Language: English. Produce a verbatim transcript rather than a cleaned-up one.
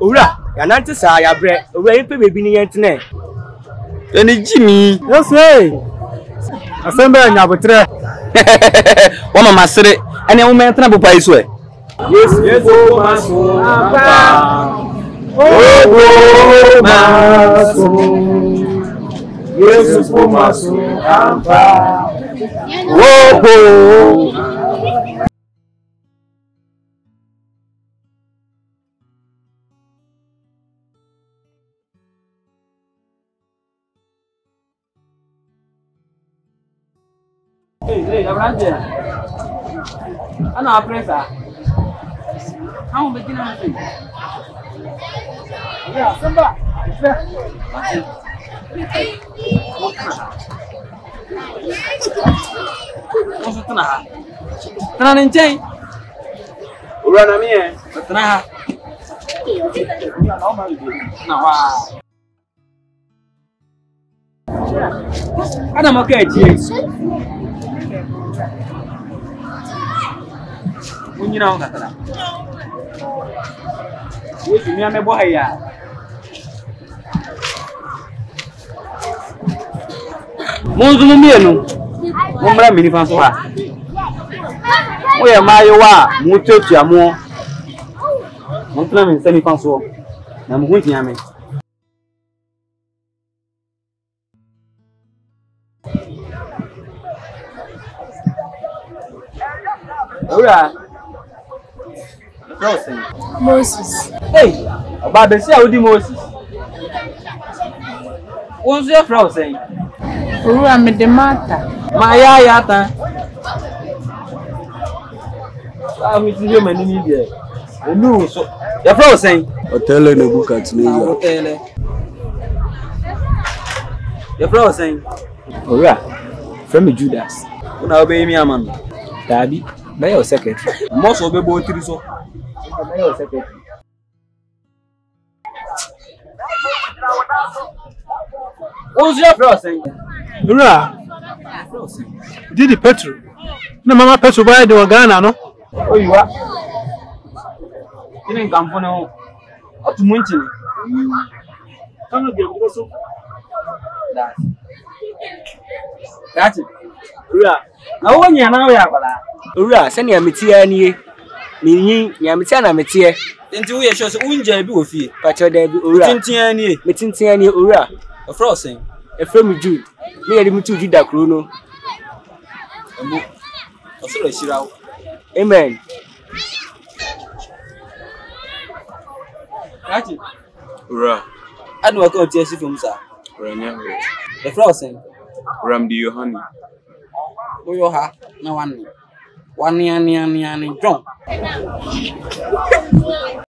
Ura, ya nanti sa ya bre. Ura impe bebi ni yentine. Eni Jimmy. Yes, hey. Asembe nyabotre. Wama masere. Ene wo mentena bopa iso e. Yes, yes, oh maso. Oh maso. Jesus oh maso. Ampa. Oh. Hey, hey, Abrante. Ano apresa? How begin on thing? Yeah, Simba. What's it na? Tana ninjay. Ura na mie. Tana. Na wa. Ana makeji. Unyina honga tana. Wewe ni amebo haya. Munzu mumienu. Mumbra mini fanso ha. Oye mayo wa mututu amu. Muntna min semi fanso. Na mu hunti ame. Ora. Moses. Hey, oba be si awudi Moses. Wonso e fra osen. Ora me de mata. Ma ya ya ta. Ah, mi ti yo mani ni de. Enu so. Ya fra osen. Hotel no book at Nigeria. Hotel. Ya fra osen. Ura. From Judas. Una obe mi amam. Dabi. Be your secretary. Mo so be bo tiri so. Be your secretary. Wonso e fra osen. Ura. Did the petrol? Na mama petrol buy the Ghana no? Oyiwa. Kini nkamfo ne ho. Otu mu nchi ni. Kama ge go so. That. That's it. Ura. Na wo nya na wo ya kwala. Ura, se ni ameti ani. Minyin, ni ameti na meti. Enti wo ye sure se unja bi wo fie. Pacho da bi Ura. Tintin ani. Metintin ani Ura. O fra osen. E from Jude. Me yedi mutu Juda kro no. Emu. O soro shirawo. Amen. That's it. Ura. Anu wa ko tie si fom sa. Ura nya we. E fra osen. Ram di Yohani. Wo yo ha na wan. Wan ni ani ani ani John.